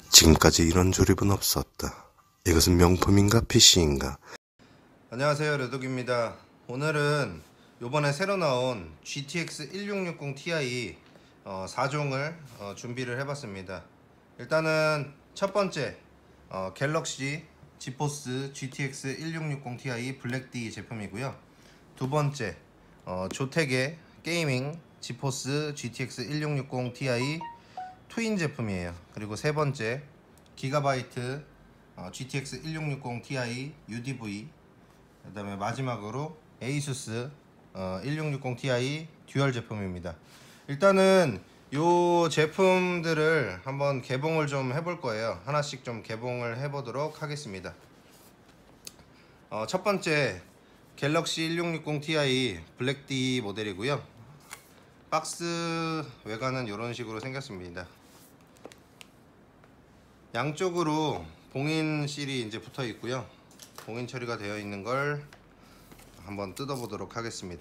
지금까지 이런 조립은 없었다. 이것은 명품인가 PC인가? 안녕하세요, 레독입니다. 오늘은 요번에 새로 나온 GTX 1660 Ti 4종을 준비를 해봤습니다. 일단은 첫 번째 갤럭시 지포스 GTX 1660 Ti 블랙 D 제품이고요. 두 번째 조텍의 게이밍 지포스 GTX 1660 Ti 트윈 제품이에요. 그리고 세 번째 기가바이트 GTX 1660 Ti UDV, 그 다음에 마지막으로 에이수스 1660 Ti 듀얼 제품입니다. 일단은 요 제품들을 한번 개봉을 좀 해볼 거예요. 하나씩 좀 개봉을 해보도록 하겠습니다. 첫 번째 갤럭시 1660 Ti 블랙 D 모델이고요. 박스 외관은 이런 식으로 생겼습니다. 양쪽으로 봉인 실이 이제 붙어 있고요. 봉인 처리가 되어 있는 걸 한번 뜯어 보도록 하겠습니다.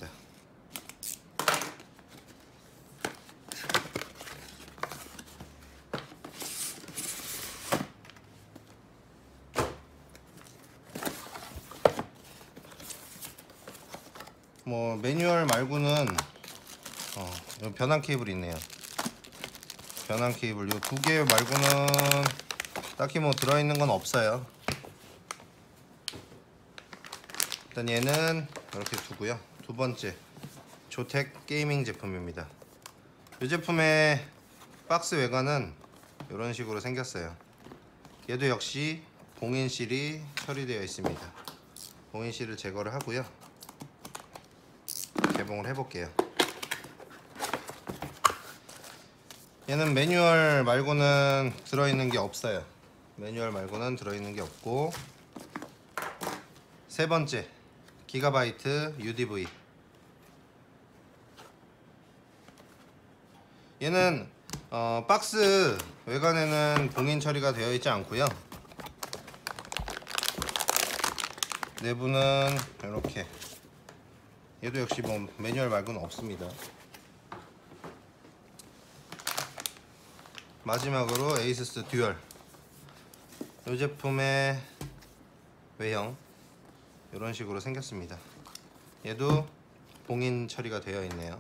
뭐 매뉴얼 말고는 변환 케이블이 있네요. 변환 케이블 요 두 개 말고는 딱히 뭐 들어있는 건 없어요. 일단 얘는 이렇게 두고요. 두 번째 조텍 게이밍 제품입니다. 이 제품의 박스 외관은 이런 식으로 생겼어요. 얘도 역시 봉인실이 처리되어 있습니다. 봉인실을 제거를 하고요. 개봉을 해볼게요. 얘는 매뉴얼 말고는 들어있는 게 없어요. 매뉴얼 말고는 들어있는 게 없고, 세 번째 기가바이트 UDV. 얘는 박스 외관에는 봉인 처리가 되어 있지 않고요. 내부는 이렇게, 얘도 역시 뭐 매뉴얼 말고는 없습니다. 마지막으로 에이수스 듀얼. 이 제품의 외형 이런 식으로 생겼습니다. 얘도 봉인 처리가 되어 있네요.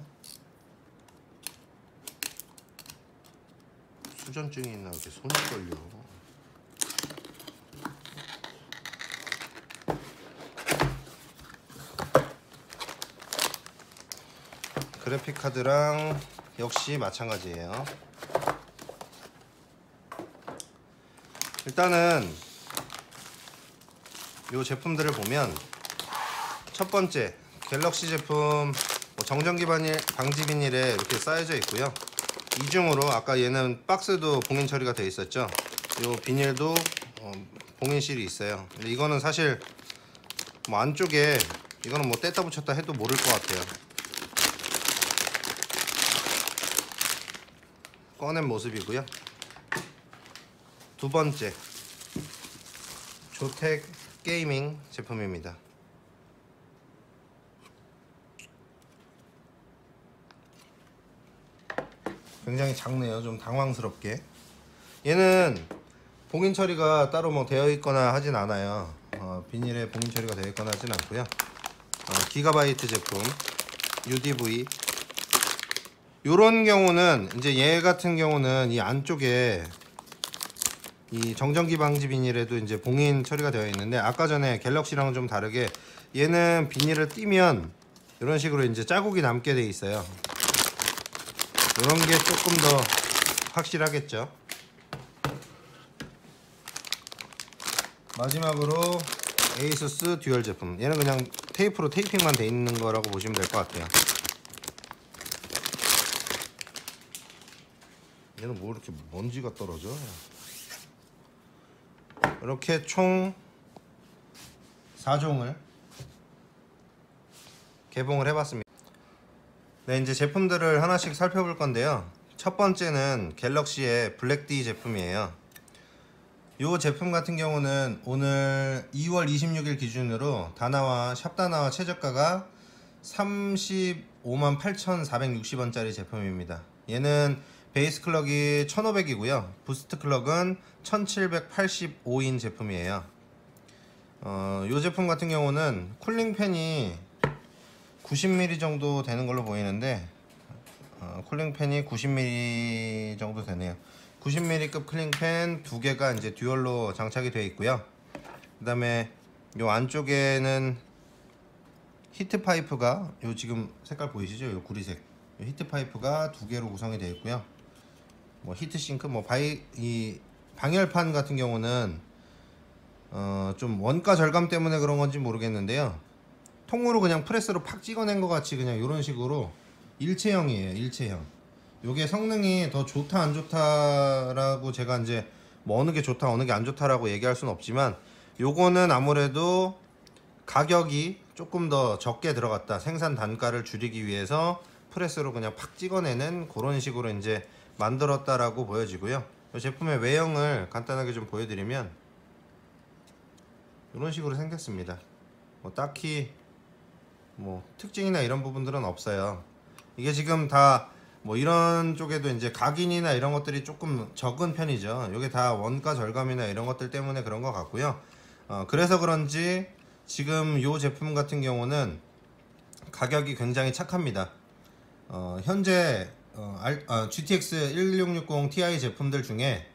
수전증이 있나 이렇게 손이 떨려. 그래픽 카드랑 역시 마찬가지예요. 일단은 이 제품들을 보면, 첫 번째 갤럭시 제품 정전기 방지 비닐에 이렇게 쌓여져 있고요. 이중으로 아까 얘는 박스도 봉인 처리가 되어 있었죠. 이 비닐도 봉인실이 있어요. 근데 이거는 사실 뭐 안쪽에 이거는 뭐 뗐다 붙였다 해도 모를 것 같아요. 꺼낸 모습이고요. 두 번째 조텍 게이밍 제품입니다. 굉장히 작네요. 좀 당황스럽게. 얘는 봉인 처리가 따로 뭐 되어 있거나 하진 않아요. 비닐에 봉인 처리가 되어 있거나 하진 않고요. 기가바이트 제품 UDV. 요런 경우는 이제 얘 같은 경우는 이 안쪽에 이 정전기 방지 비닐에도 이제 봉인 처리가 되어 있는데, 아까 전에 갤럭시랑은 좀 다르게 얘는 비닐을 띄면 이런 식으로 이제 자국이 남게 돼 있어요. 이런 게 조금 더 확실하겠죠. 마지막으로 에이수스 듀얼 제품. 얘는 그냥 테이프로 테이핑만 돼 있는 거라고 보시면 될 것 같아요. 얘는 뭐 이렇게 먼지가 떨어져? 이렇게 총 4종을 개봉을 해봤습니다. 네, 이제 제품들을 하나씩 살펴볼 건데요. 첫 번째는 갤럭시의 블랙 D 제품이에요. 이 제품 같은 경우는 오늘 2월 26일 기준으로 다나와 샵다나와 최저가가 358,460원짜리 제품입니다. 얘는 베이스 클럭이 1500이고요. 부스트 클럭은 1785인 제품이에요. 이 제품 같은 경우는 쿨링 팬이 90mm 정도 되는 걸로 보이는데 쿨링 팬이 90mm 정도 되네요. 90mm급 쿨링 팬 두 개가 이제 듀얼로 장착이 되어 있고요. 그다음에 요 안쪽에는 히트 파이프가 요 지금 색깔 보이시죠? 요 구리색 요 히트 파이프가 두 개로 구성이 되어 있고요. 뭐 히트 싱크 이 방열판 같은 경우는 좀 원가 절감 때문에 그런 건지 모르겠는데요. 통으로 그냥 프레스로 팍 찍어낸 것 같이 그냥 이런 식으로 일체형이에요. 일체형. 요게 성능이 더 좋다 안 좋다라고 제가 이제 뭐 어느 게 좋다 어느 게 안 좋다라고 얘기할 수는 없지만, 요거는 아무래도 가격이 조금 더 적게 들어갔다, 생산 단가를 줄이기 위해서 프레스로 그냥 팍 찍어내는 그런 식으로 이제 만들었다라고 보여지고요. 이 제품의 외형을 간단하게 좀 보여드리면 이런 식으로 생겼습니다. 뭐 딱히 뭐 특징이나 이런 부분들은 없어요. 이게 지금 다 뭐 이런 쪽에도 이제 각인이나 이런 것들이 조금 적은 편이죠. 이게 다 원가 절감이나 이런 것들 때문에 그런 것 같고요. 그래서 그런지 지금 이 제품 같은 경우는 가격이 굉장히 착합니다. 현재 GTX 1660 Ti 제품들 중에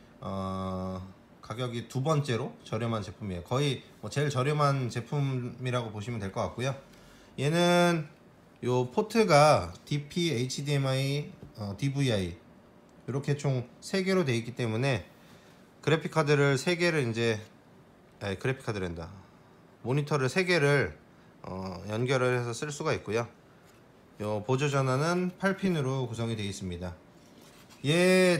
가격이 두 번째로 저렴한 제품이에요. 거의 뭐 제일 저렴한 제품이라고 보시면 될 것 같고요. 얘는 요 포트가 DP, HDMI, DVI 이렇게 총 3개로 되어 있기 때문에 그래픽 카드를 3개를 이제 그래픽 카드랜다. 모니터를 3개를 연결을 해서 쓸 수가 있고요. 요 보조 전원은 8핀으로 구성이 되어 있습니다. 얘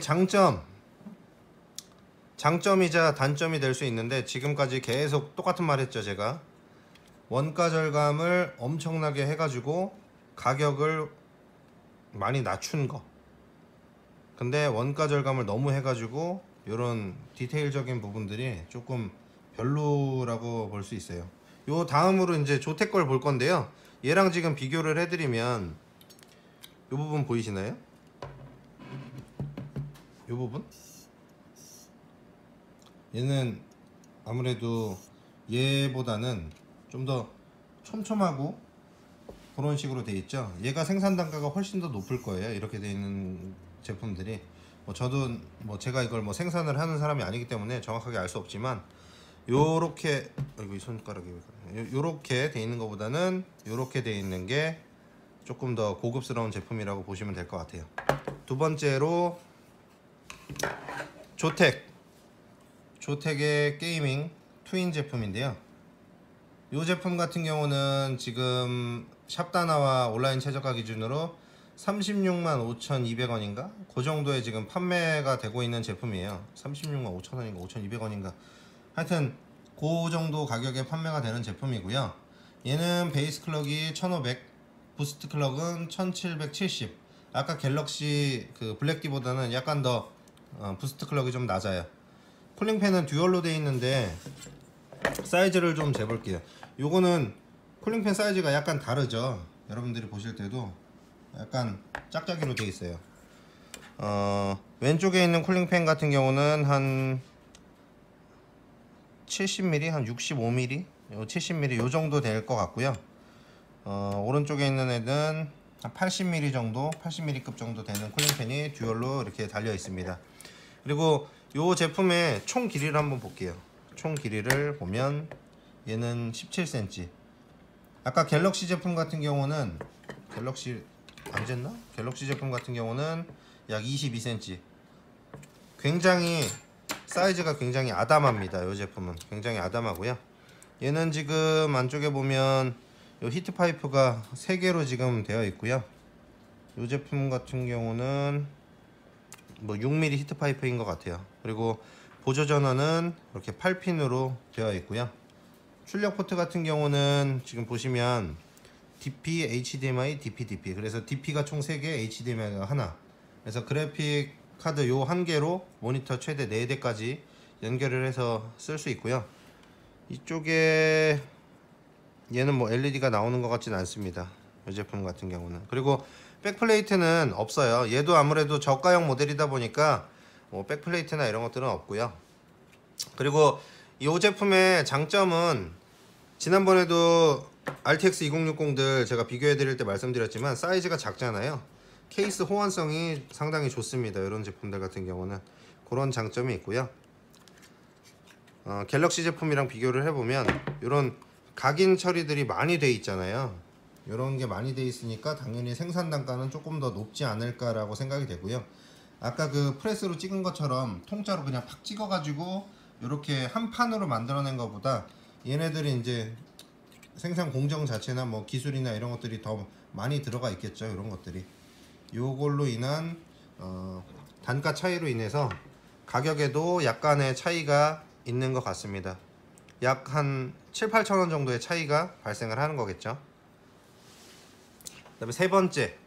장점이자 단점이 될 수 있는데, 지금까지 계속 똑같은 말 했죠. 제가 원가 절감을 엄청나게 해가지고 가격을 많이 낮춘 거, 근데 원가 절감을 너무 해가지고 이런 디테일적인 부분들이 조금 별로라고 볼 수 있어요. 요 다음으로 이제 조텍 걸 볼 건데요. 얘랑 지금 비교를 해드리면 요 부분 보이시나요? 요 부분? 얘는 아무래도 얘보다는 좀 더 촘촘하고 그런 식으로 돼 있죠. 얘가 생산 단가가 훨씬 더 높을 거예요. 이렇게 돼 있는 제품들이 뭐 저도 뭐 제가 이걸 뭐 생산을 하는 사람이 아니기 때문에 정확하게 알 수 없지만, 요렇게 이 손가락이 요렇게 돼 있는 것보다는 요렇게 돼 있는 게 조금 더 고급스러운 제품이라고 보시면 될 것 같아요. 두 번째로 조텍의 게이밍 트윈 제품인데요. 이 제품 같은 경우는 지금 샵다나와 온라인 최저가 기준으로 365,200원인가? 그 정도에 지금 판매가 되고 있는 제품이에요. 365,000원인가 5,200원인가? 하여튼 그 정도 가격에 판매가 되는 제품이고요. 얘는 베이스 클럭이 1500, 부스트 클럭은 1770. 아까 갤럭시 그 블랙디보다는 약간 더 부스트 클럭이 좀 낮아요. 쿨링팬은 듀얼로 되어 있는데 사이즈를 좀 재볼게요. 요거는 쿨링팬 사이즈가 약간 다르죠. 여러분들이 보실 때도 약간 짝짝이로 되어 있어요. 왼쪽에 있는 쿨링팬 같은 경우는 한 70mm, 한 65mm, 70mm 요 정도 될 것 같고요. 오른쪽에 있는 애는 한 80mm 정도, 80mm급 정도 되는 쿨링팬이 듀얼로 이렇게 달려 있습니다. 그리고 이 제품의 총 길이를 한번 볼게요. 총 길이를 보면 얘는 17cm. 아까 갤럭시 제품 같은 경우는 갤럭시 안 쟀나? 갤럭시 제품 같은 경우는 약 22cm. 굉장히 사이즈가 굉장히 아담합니다. 이 제품은 굉장히 아담하고요. 얘는 지금 안쪽에 보면 요 히트 파이프가 3개로 지금 되어 있고요. 이 제품 같은 경우는 뭐 6mm 히트 파이프인 것 같아요. 그리고 보조 전원은 이렇게 8핀으로 되어 있고요. 출력 포트 같은 경우는 지금 보시면 DP, HDMI, DP. 그래서 DP가 총 3개, HDMI가 하나. 그래서 그래픽 카드 요 한 개로 모니터 최대 4대까지 연결을 해서 쓸 수 있고요. 이쪽에 얘는 뭐 LED가 나오는 것 같지는 않습니다. 이 제품 같은 경우는. 그리고 백플레이트는 없어요. 얘도 아무래도 저가형 모델이다 보니까 뭐 백플레이트나 이런 것들은 없고요. 그리고 이 제품의 장점은 지난번에도 RTX 2060들 제가 비교해 드릴 때 말씀드렸지만 사이즈가 작잖아요. 케이스 호환성이 상당히 좋습니다. 이런 제품들 같은 경우는 그런 장점이 있고요. 갤럭시 제품이랑 비교를 해보면 이런 각인 처리들이 많이 돼 있잖아요. 이런 게 많이 돼 있으니까 당연히 생산 단가는 조금 더 높지 않을까라고 생각이 되고요. 아까 그 프레스로 찍은 것처럼 통짜로 그냥 팍 찍어가지고 이렇게 한 판으로 만들어낸 것보다 얘네들이 이제 생산 공정 자체나 뭐 기술이나 이런 것들이 더 많이 들어가 있겠죠. 이런 것들이 요걸로 인한 단가 차이로 인해서 가격에도 약간의 차이가 있는 것 같습니다. 약 한 7-8천원 정도의 차이가 발생을 하는 거겠죠. 그 다음에 세 번째,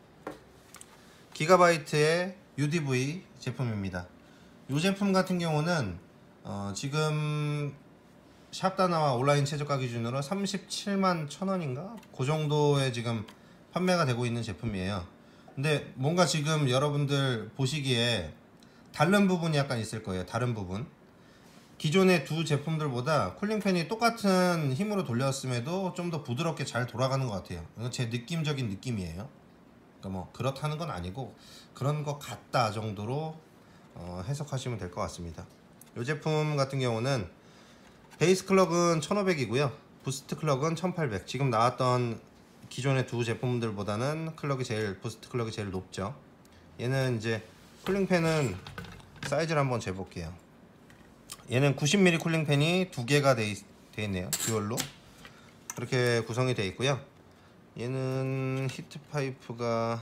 기가바이트의 UDV 제품입니다. 이 제품 같은 경우는 지금 샵다나와 온라인 최저가 기준으로 37만 1,000원인가? 그 정도에 지금 판매가 되고 있는 제품이에요. 근데 뭔가 지금 여러분들 보시기에 다른 부분이 약간 있을 거예요. 다른 부분. 기존의 두 제품들보다 쿨링팬이 똑같은 힘으로 돌렸음에도 좀 더 부드럽게 잘 돌아가는 것 같아요. 이건 제 느낌적인 느낌이에요. 그러니까 뭐 그렇다는 건 아니고 그런 것 같다 정도로 해석하시면 될 것 같습니다. 이 제품 같은 경우는 베이스 클럭은 1500이고요. 부스트 클럭은 1800. 지금 나왔던 기존의 두 제품들보다는 부스트 클럭이 제일 높죠. 얘는 이제 쿨링팬은 사이즈를 한번 재볼게요. 얘는 90mm 쿨링팬이 두 개가 돼 있네요. 듀얼로 그렇게 구성이 되어 있고요. 얘는 히트 파이프가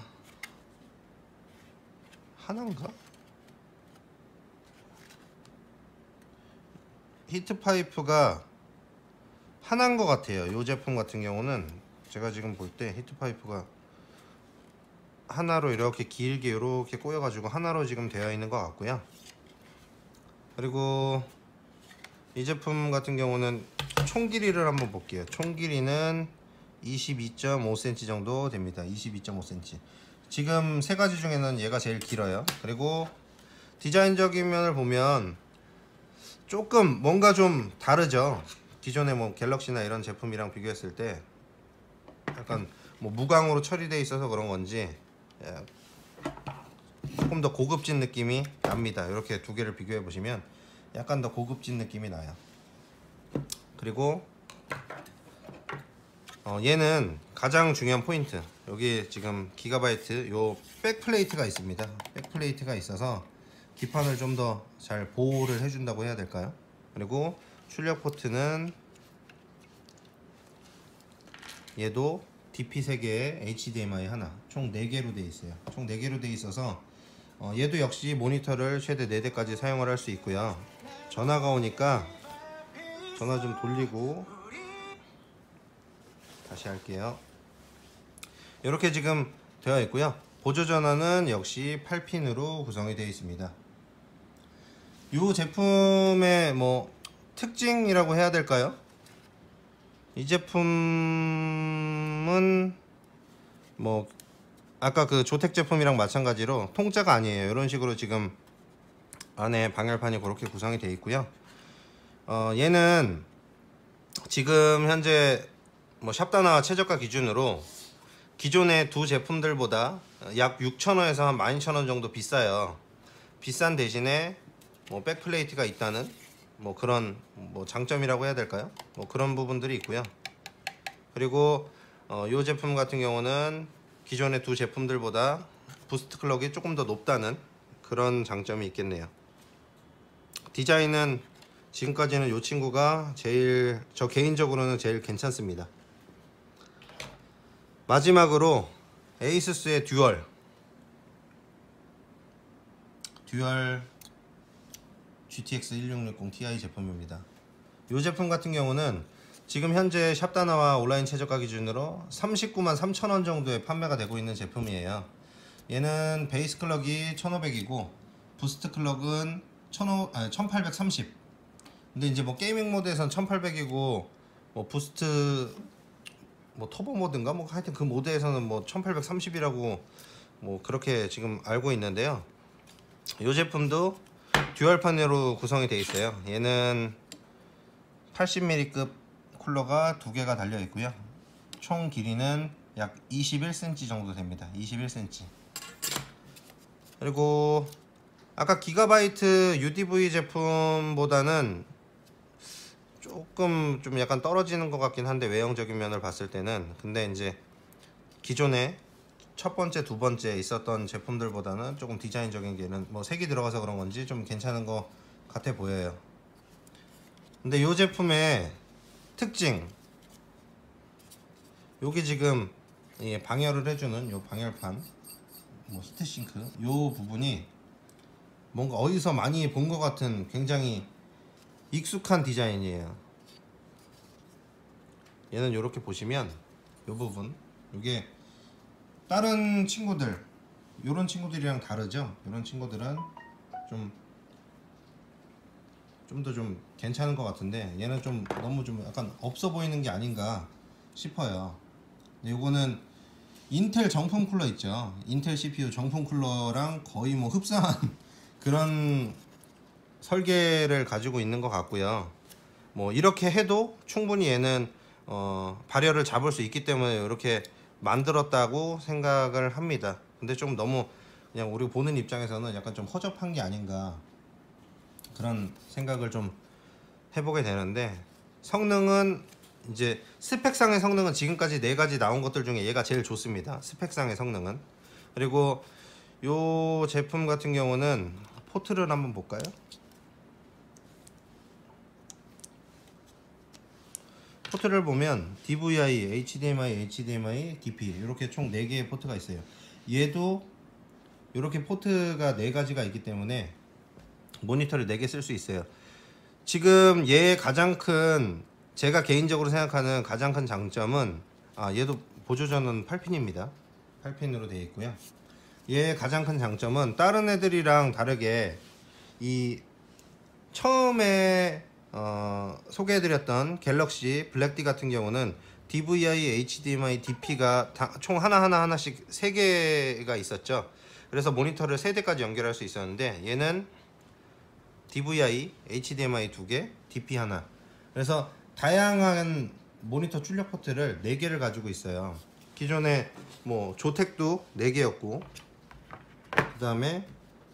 하나인가? 히트 파이프가 하나인 것 같아요. 이 제품 같은 경우는 제가 지금 볼 때 히트 파이프가 하나로 이렇게 길게 이렇게 꼬여가지고 하나로 지금 되어 있는 것 같고요. 그리고 이 제품 같은 경우는 총 길이를 한번 볼게요. 총 길이는 22.5cm 정도 됩니다. 22.5cm. 지금 세 가지 중에는 얘가 제일 길어요. 그리고 디자인적인 면을 보면 조금 뭔가 좀 다르죠. 기존의 뭐 갤럭시나 이런 제품이랑 비교했을 때 약간 뭐 무광으로 처리되어 있어서 그런 건지 조금 더 고급진 느낌이 납니다. 이렇게 두 개를 비교해 보시면 약간 더 고급진 느낌이 나요. 그리고 얘는 가장 중요한 포인트, 여기 지금 기가바이트 요 백플레이트가 있습니다. 백플레이트가 있어서 기판을 좀 더 잘 보호를 해준다고 해야 될까요? 그리고 출력 포트는 얘도 DP 3개에 HDMI 하나, 총 4개로 되어 있어요. 총 4개로 되어 있어서 얘도 역시 모니터를 최대 4대까지 사용을 할 수 있고요. 전화가 오니까 전화 좀 돌리고 다시 할게요. 이렇게 지금 되어 있고요. 보조 전원은 역시 8핀으로 구성이 되어 있습니다. 이 제품의 뭐 특징이라고 해야 될까요? 이 제품은 뭐 아까 그 조텍 제품이랑 마찬가지로 통짜가 아니에요. 이런 식으로 지금 안에 방열판이 그렇게 구성이 되어 있고요. 얘는 지금 현재 뭐 샵다나 최저가 기준으로 기존의 두 제품들보다 약 6,000원에서 한 12,000원 정도 비싸요. 비싼 대신에 뭐 백플레이트가 있다는 뭐 그런 뭐 장점이라고 해야 될까요? 뭐 그런 부분들이 있고요. 그리고 이 제품 같은 경우는 기존의 두 제품들보다 부스트 클럭이 조금 더 높다는 그런 장점이 있겠네요. 디자인은 지금까지는 이 친구가 저 개인적으로는 제일 괜찮습니다. 마지막으로 에이수스의 듀얼 GTX 1660 Ti 제품입니다. 이 제품 같은 경우는 지금 현재 샵다나와 온라인 최저가 기준으로 39만 3천원 정도에 판매가 되고 있는 제품이에요. 얘는 베이스 클럭이 1500이고 부스트 클럭은 1830. 근데 이제 뭐 게이밍 모드에선 1800이고 뭐 부스트 뭐 터보 모드인가 뭐 하여튼 그 모드에서는 뭐 1830이라고 뭐 그렇게 지금 알고 있는데요. 이 제품도 듀얼 판넬로 구성이 되어 있어요. 얘는 80mm급 쿨러가 두 개가 달려 있고요. 총 길이는 약 21cm 정도 됩니다. 21cm. 그리고 아까 기가바이트 UDV 제품보다는 조금 좀 약간 떨어지는 것 같긴 한데, 외형적인 면을 봤을 때는. 근데 이제 기존에 첫 번째, 두 번째 있었던 제품들보다는 조금 디자인적인 게는 뭐 색이 들어가서 그런 건지 좀 괜찮은 것 같아 보여요. 근데 이 제품의 특징, 요게 지금 방열을 해주는 요 방열판, 뭐 히트싱크 요 부분이 뭔가 어디서 많이 본 것 같은 굉장히 익숙한 디자인이에요. 얘는 이렇게 보시면 요 부분, 요게 다른 친구들, 요런 친구들이랑 다르죠. 요런 친구들은 좀 더 좀 괜찮은 것 같은데, 얘는 좀 너무 좀 약간 없어 보이는 게 아닌가 싶어요. 요거는 인텔 정품 쿨러 있죠. 인텔 CPU 정품 쿨러랑 거의 뭐 흡사한 그런 설계를 가지고 있는 것 같고요. 뭐 이렇게 해도 충분히 얘는 발열을 잡을 수 있기 때문에 이렇게 만들었다고 생각을 합니다. 근데 좀 너무 그냥 우리 보는 입장에서는 약간 좀 허접한 게 아닌가 그런 생각을 좀 해보게 되는데, 성능은 이제 스펙상의 성능은 지금까지 4가지 나온 것들 중에 얘가 제일 좋습니다. 스펙상의 성능은. 그리고 요 제품 같은 경우는 포트를 한번 볼까요? 포트를 보면 DVI, HDMI, HDMI, DP 이렇게 총 4개의 포트가 있어요. 얘도 이렇게 포트가 4가지가 있기 때문에 모니터를 4개 쓸 수 있어요. 지금 얘의 가장 큰, 제가 개인적으로 생각하는 가장 큰 장점은, 얘도 보조전원 8핀입니다 8핀으로 되어 있고요. 얘의 가장 큰 장점은 다른 애들이랑 다르게 이 처음에 소개해드렸던 갤럭시 블랙디 같은 경우는 DVI, HDMI, DP가 총 하나씩 3개가 있었죠. 그래서 모니터를 3대까지 연결할 수 있었는데, 얘는 DVI, HDMI 2개, DP 하나. 그래서 다양한 모니터 출력 포트를 4개를 가지고 있어요. 기존에 뭐 조텍도 4개였고, 그 다음에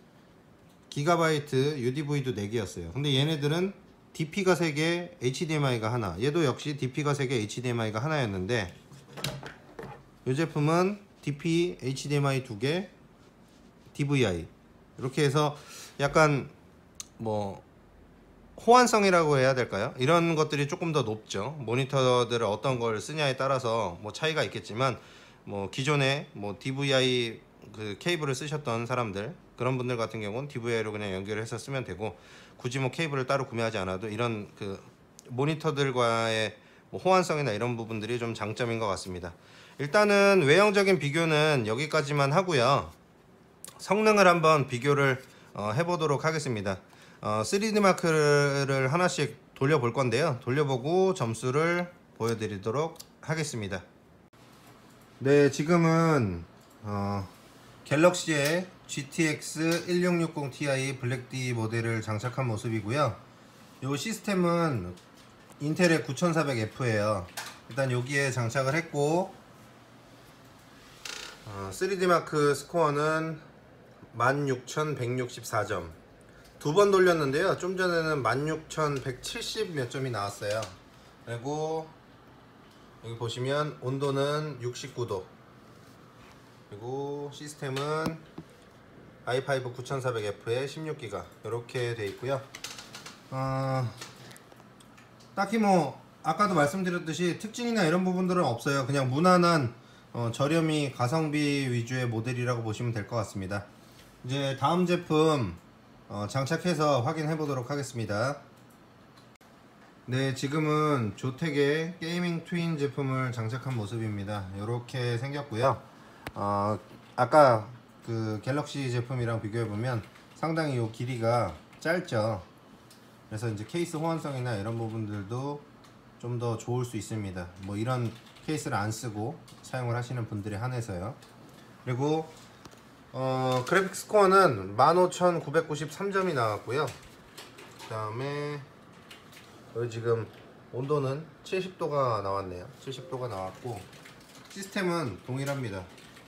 기가바이트 UDV도 4개였어요. 근데 얘네들은 DP가 3개, HDMI가 하나. 얘도 역시 DP가 3개, HDMI가 하나였는데, 이 제품은 DP, HDMI 2개, DVI 이렇게 해서 약간 뭐 호환성이라고 해야 될까요? 이런 것들이 조금 더 높죠. 모니터들을 어떤 걸 쓰냐에 따라서 뭐 차이가 있겠지만, 뭐 기존에 뭐 DVI 그 케이블을 쓰셨던 사람들, 그런 분들 같은 경우는 DVI로 그냥 연결해서 쓰면 되고, 굳이 뭐 케이블을 따로 구매하지 않아도 이런 그 모니터들과의 뭐 호환성이나 이런 부분들이 좀 장점인 것 같습니다. 일단은 외형적인 비교는 여기까지만 하고요. 성능을 한번 비교를 해보도록 하겠습니다. 3D 마크를 하나씩 돌려볼 건데요. 돌려보고 점수를 보여드리도록 하겠습니다. 네, 지금은 갤럭시의 GTX 1660 Ti 블랙디 모델을 장착한 모습이고요. 이 시스템은 인텔의 9400F예요. 일단 여기에 장착을 했고, 3D 마크 스코어는 16164점. 2번 돌렸는데요. 좀 전에는 16170 몇 점이 나왔어요. 그리고 여기 보시면 온도는 69도. 그리고 시스템은 i5 9400F에 16기가 이렇게 돼 있고요. 딱히 뭐 아까도 말씀드렸듯이 특징이나 이런 부분들은 없어요. 그냥 무난한 저렴이 가성비 위주의 모델이라고 보시면 될 것 같습니다. 이제 다음 제품 장착해서 확인해 보도록 하겠습니다. 네, 지금은 조텍의 게이밍 트윈 제품을 장착한 모습입니다. 이렇게 생겼고요. 아까 그 갤럭시 제품이랑 비교해 보면 상당히 이 길이가 짧죠. 그래서 이제 케이스 호환성이나 이런 부분들도 좀 더 좋을 수 있습니다. 뭐 이런 케이스를 안 쓰고 사용을 하시는 분들에 한해서요. 그리고 그래픽 스코어는 15,993점이 나왔고요. 그 다음에 여기 지금 온도는 70도가 나왔네요. 70도가 나왔고 시스템은 동일합니다.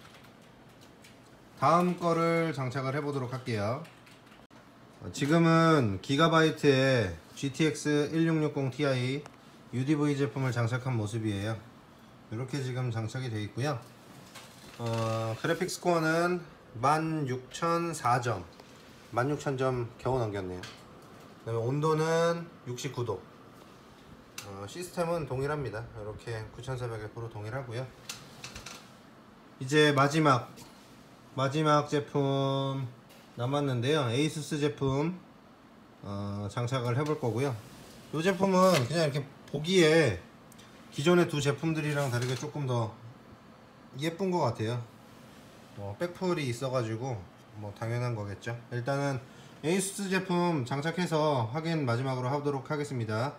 다음 거를 장착을 해보도록 할게요. 지금은 기가바이트의 GTX 1660 Ti UDV 제품을 장착한 모습이에요. 이렇게 지금 장착이 되어 있고요. 그래픽 스코어는 16,004점 16,000점 겨우 넘겼네요. 그 다음에 온도는 69도. 시스템은 동일합니다. 이렇게 9400F로 동일하고요. 이제 마지막 제품 남았는데요. 에이수스 제품 장착을 해볼 거고요. 이 제품은 그냥 이렇게 보기에 기존의 두 제품들이랑 다르게 조금 더 예쁜 것 같아요. 백풀이 있어가지고 뭐 당연한 거겠죠. 일단은 에이수스 제품 장착해서 확인 마지막으로 하도록 하겠습니다.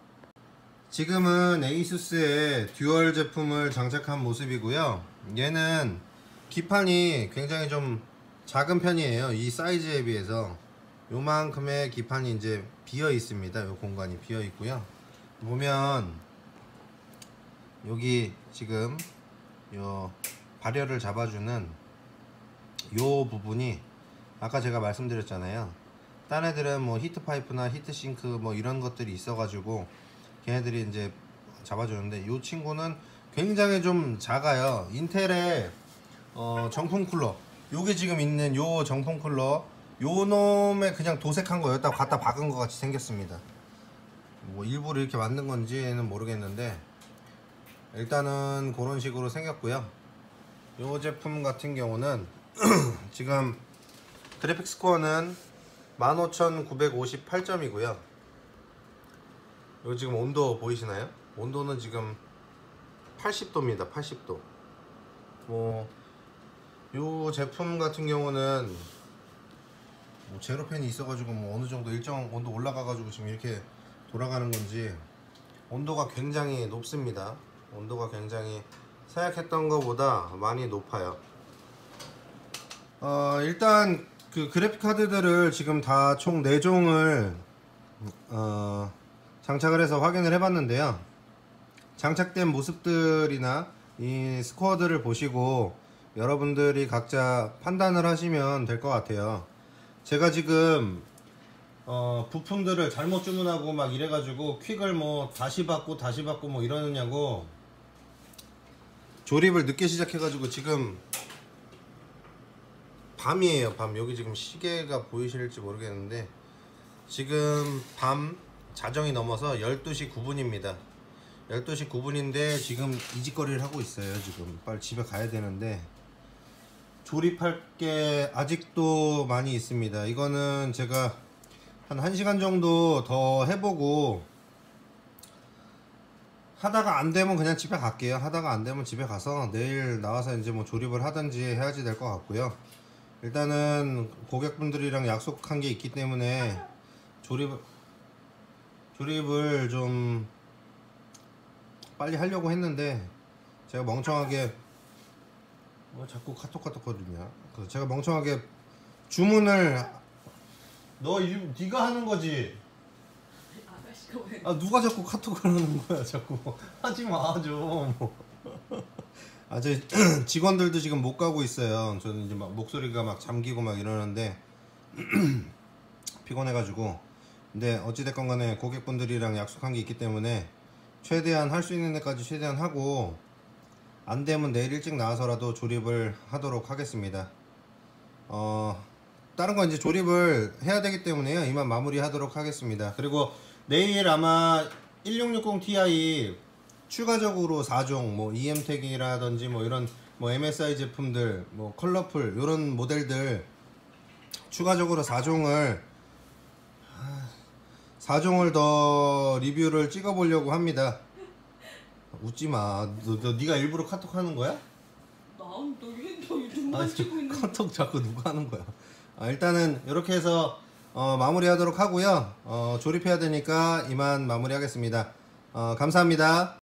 지금은 에이수스의 듀얼 제품을 장착한 모습이고요. 얘는 기판이 굉장히 좀 작은 편이에요. 이 사이즈에 비해서 요만큼의 기판이 이제 비어 있습니다. 요 공간이 비어 있고요. 보면 여기 지금 요 발열을 잡아주는 요 부분이 아까 제가 말씀드렸잖아요. 딴 애들은 뭐 히트 파이프나 히트 싱크 뭐 이런 것들이 있어가지고 걔네들이 이제 잡아주는데 요 친구는 굉장히 좀 작아요. 인텔의 정품 쿨러, 요게 지금 있는 요 정품 쿨러 요 놈에 그냥 도색한 거 여기다 갖다 박은 것 같이 생겼습니다. 뭐 일부러 이렇게 만든 건지는 모르겠는데 일단은 그런 식으로 생겼고요. 요 제품 같은 경우는 지금 그래픽 스코어는 15,958점이고요 요 지금 온도 보이시나요? 온도는 지금 80도입니다. 80도. 요 제품 같은 경우는 뭐 제로펜이 있어가지고 뭐 어느 정도 일정 온도 올라가가지고 지금 이렇게 돌아가는 건지 온도가 굉장히 높습니다. 온도가 굉장히 생각했던 것보다 많이 높아요. 일단 그 그래픽 카드들을 지금 다 총 4종을 장착을 해서 확인을 해봤는데요. 장착된 모습들이나 이 스코어들을 보시고 여러분들이 각자 판단을 하시면 될 것 같아요. 제가 지금 부품들을 잘못 주문하고 막 이래가지고 퀵을 뭐 다시 받고 뭐 이러느냐고 조립을 늦게 시작해가지고 지금 밤이에요. 밤. 여기 지금 시계가 보이실지 모르겠는데 지금 밤 자정이 넘어서 12시 9분입니다 12시 9분인데 지금 이직거리를 하고 있어요. 지금 빨리 집에 가야 되는데 조립할 게 아직도 많이 있습니다. 이거는 제가 한 1시간 정도 더 해보고 하다가 안 되면 그냥 집에 갈게요. 하다가 안 되면 집에 가서 내일 나와서 이제 뭐 조립을 하든지 해야지 될 것 같고요. 일단은 고객분들이랑 약속한 게 있기 때문에 조립을 좀 빨리 하려고 했는데 제가 멍청하게 자꾸 카톡거리냐. 제가 멍청하게 주문을 네가 하는 거지. 누가 자꾸 카톡을 하는 거야. 자꾸 하지 마 좀. 제 직원들도 지금 못 가고 있어요. 저는 이제 막 목소리가 막 잠기고 막 이러는데 피곤해가지고. 근데 어찌됐건 간에 고객분들이랑 약속한 게 있기 때문에 최대한 할 수 있는 데까지 최대한 하고 안 되면 내일 일찍 나와서라도 조립을 하도록 하겠습니다. 다른 건 이제 조립을 해야 되기 때문에요. 이만 마무리 하도록 하겠습니다. 그리고 내일 아마 1660 Ti 추가적으로 4종 뭐 EM택이라든지 뭐 이런 뭐 MSI 제품들 뭐 컬러풀 이런 모델들 추가적으로 4종을 더 리뷰를 찍어 보려고 합니다. 웃지마. 네가 일부러 카톡 하는 거야? 너 누구만 찍고 있는 거야? 카톡 자꾸 누가 하는 거야? 일단은 이렇게 해서 마무리 하도록 하고요. 조립해야 되니까 이만 마무리 하겠습니다. 감사합니다.